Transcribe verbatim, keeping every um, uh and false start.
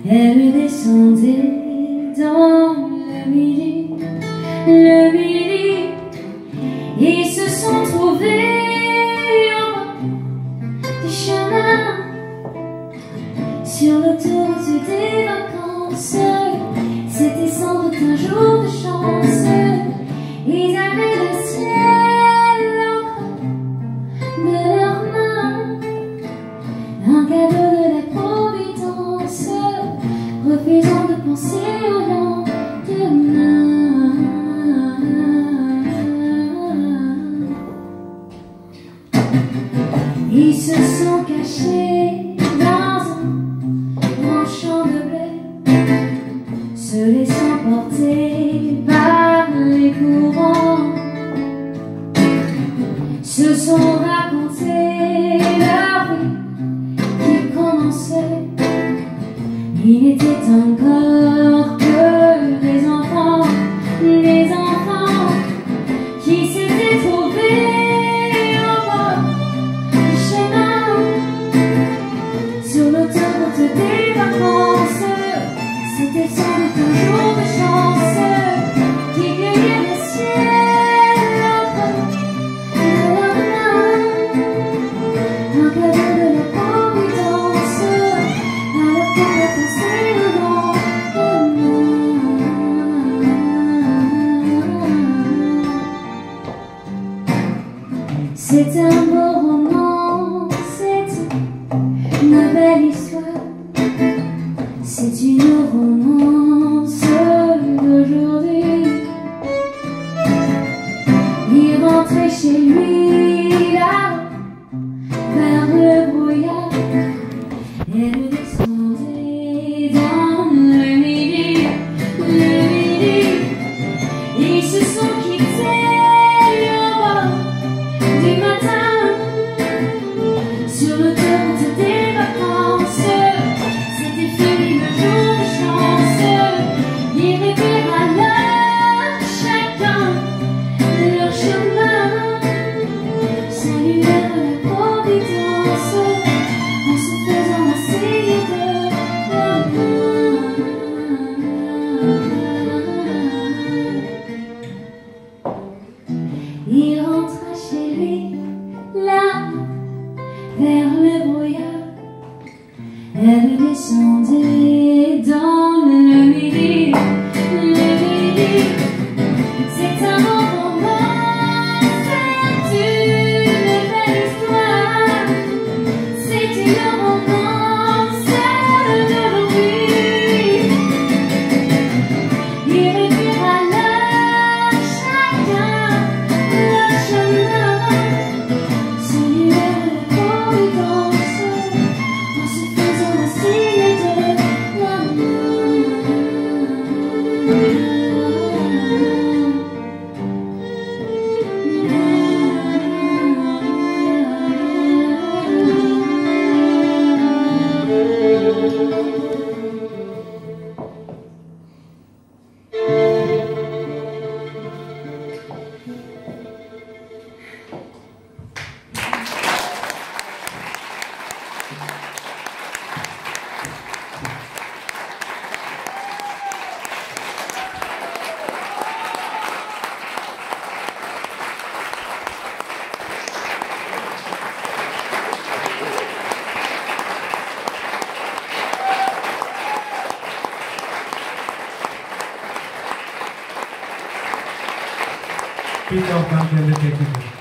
Elle descendait dans le midi, le midi. Ils se sont trouvés en bas du chemin sur l'autoroute des vacances. C'était sans doute un jour de chance. Ils avaient le ciel en creux de leurs mains, un cadeau de la Providence, refusant de penser au lendemain. Ils se sont cachés dans un grand champ de blé, se laissant porter par les courants, se sont racontés leur vie qui commençait. Il n'était encore que des enfants, des enfants qui s'étaient trouvés en bord du chemin sur l'autoroute des vacances. C'était sans doute un jour de chance qui cueillait le ciel entre de leurs mains, un cadeau de la Providence, alors qu'on va penser au lendemain. C'est un beau roman, c'est une belle histoire. C'est une romance d'aujourd'hui. Il rentrait chez lui là, vers le brouillard. Elle descendait dans le midi, le midi. Ils se sont quittés au bord du matin sur l'autoroute des vacances. C'était fini le jour de chance. Ils rêvaient alors chacun de leur chemin, saluèrent la Providence en se faisant masser de leurs mains. Il rentra chez lui là, vers le brouillard. Elle descendait dans le midi, le midi. C'est un beau roman, c'est une belle histoire. C'est une romance d'aujourd'hui. Ils reprirent alors chacun leur chemin, saluèrent la Providence en se faisant un signe de l'amour. Peter Pan vient de quelque chose.